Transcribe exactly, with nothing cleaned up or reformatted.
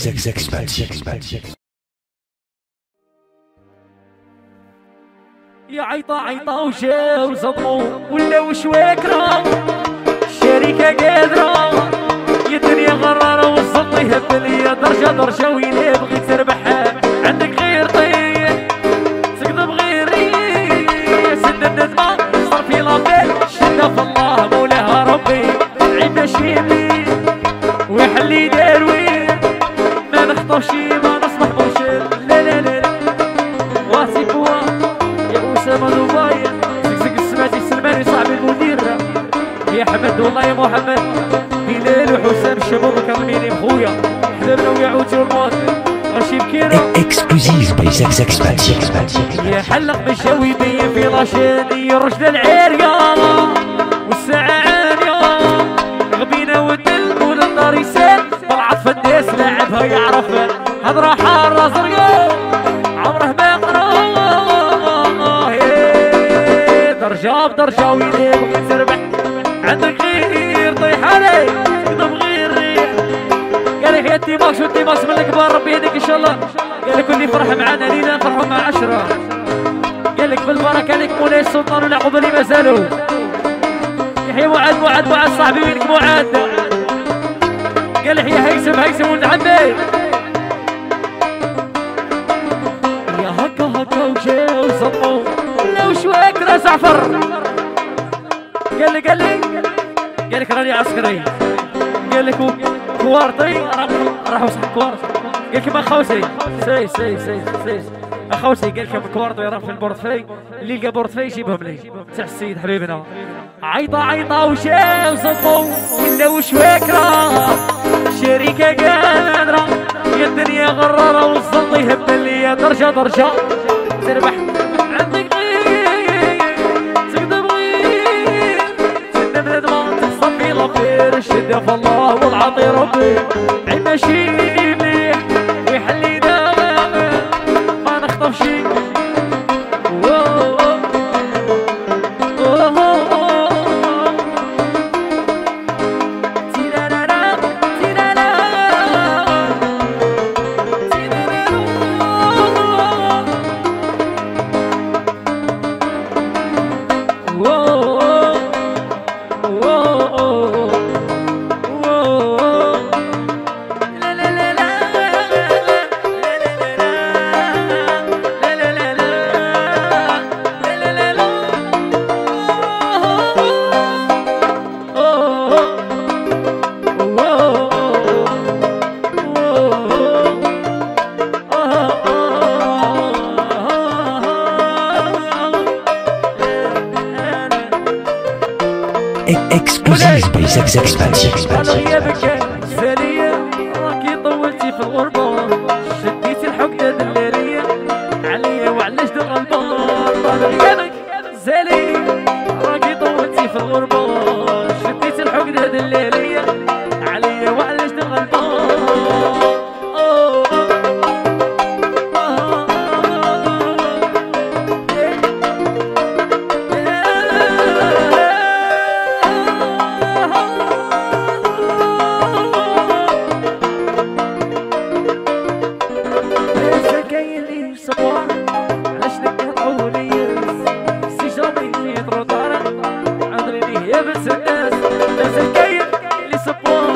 يا عيطة عيطة وجا وصدموا ولاو شواكرة الشركة قادرة يا دنيا غرارة وصلت يهب ليا درجة درجة وين بغيت تربحها عندك غير طيح تقدم غيري سد الندمة صار في لابيل شدة في الله مولاها ربي عينا شيبي ويحلي داروي ما نخطفش ما نصبح مرشد لا لا لا واسي بوا يا أسامة دبي زقزق السماتي سلماني صاحبي المدير يا حمد والله يا محمد بلال وحسام الشباب كرميني بخويا حبابنا ويعود والمواطن ماشي بكيرة اكسكلوزيف باي زك زك سبات يا حلق مشاوي بيا في رشاني رشد العريان والساعة عانية غبينا ودل ول الدار يسال طلعت فداس لاعبها يعرفها هضرة حارة زرقاء عمره ما قرا درجة بدرجة وين بغيت تربح عندك غير طيح علي تقدم غير ريح قال لك يا تيماكس والتيماكس من الكبار ربي يهديك ان شاء الله قال لك واللي فرح معنا لينا نفرحوا مع عشرة قال لك بالبركة لك مولاي السلطان والعقوبة اللي ما زالوا يحيى معاد معاد معاد صاحبي وينك معاد قال لك يا هيثم هيثم ولد عمي يا هكا هكا وجا وصموا لو شويك راس عفر قال لي قال لي قال لك راني عسكري قال لك كوارطي راحوا صح كوارط قال لك ما خوسي سي سي سي سي اخوسي قال لك كوارطي راه في البورتفي اللي لقى بورتفي يجيبهم لي تاع السيد حبيبنا عيطه عيطه وشا وصموا ولاو شواكره شركه قادره يا الدنيا غراره والزلط يهب لي درجه درجه تربح عندك الشدة في الله والعطي ربي عنا شي مليح ويحلي داغ ما نخطف شي اكسكلوزيف باي زك زك سبات على غيابك زالية راكي طولتي في الغربة شديتي الحقدة دلالية عليا وعلاش دل غلبان على غيابك زالية راكي طولتي في الغربة شديتي الحقدة دلالية عليا وعلاش دل غلبان يا بس الناس ناس الكيف اللي سبوها